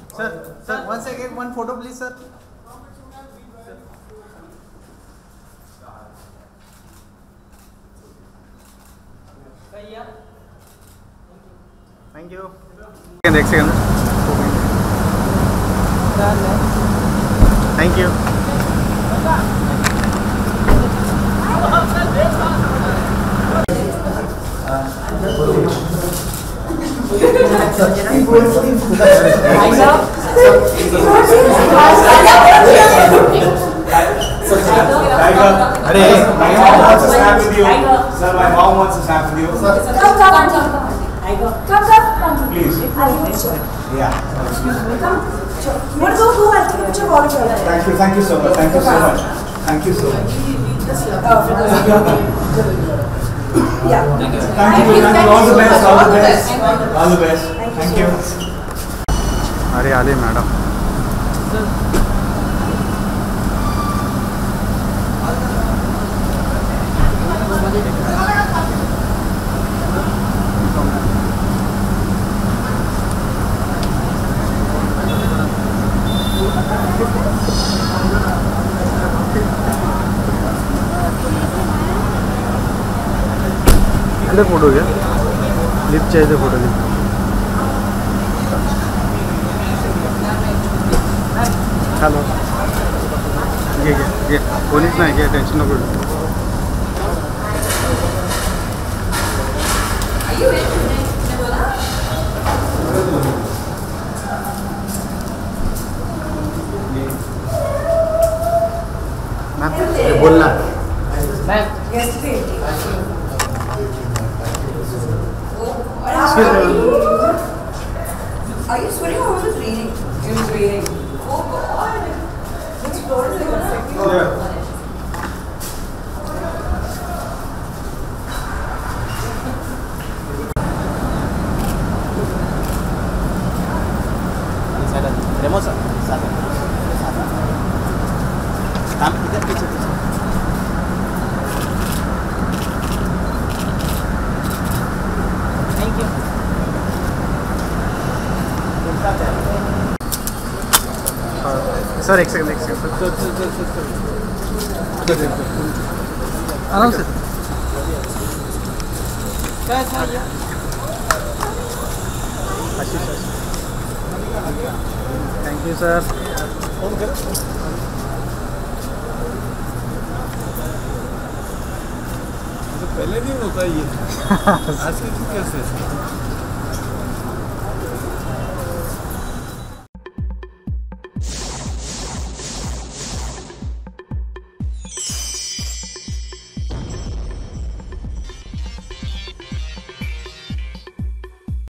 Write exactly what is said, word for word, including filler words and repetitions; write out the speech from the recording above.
Sir, sir, once again, one photo, please, sir. Thank you. Next second. Thank you. Hey, my mom wants to snap with you. Sir, my mom wants to snap with you. Come, come, come, come. Come, come. Please. Yeah. Come. You want to go? Go. I'll take a picture of all of you. Thank you. Thank you so much. Thank you so much. Thank you so much. Yeah. Thank you. Thank you. All the best. All the best. All the best. Thank you. अरे आले madam photo घ्या लिफ्टच्या इथे photo घ्या hello घे घे घे कोणीच नाही घे टेन्शन नको बोल ना Excuse me. Are you sweating or was it raining? It was raining. Oh God! Which floor is it? Yeah. Remo sir, sir. Come इधर पीछे पीछे. Thank you. सर एक सेकंड एक सेकंड आराम से क्या था ये? Ashish thank you sir phone करो. पहले नहीं होता ये. आज के दिन कैसे?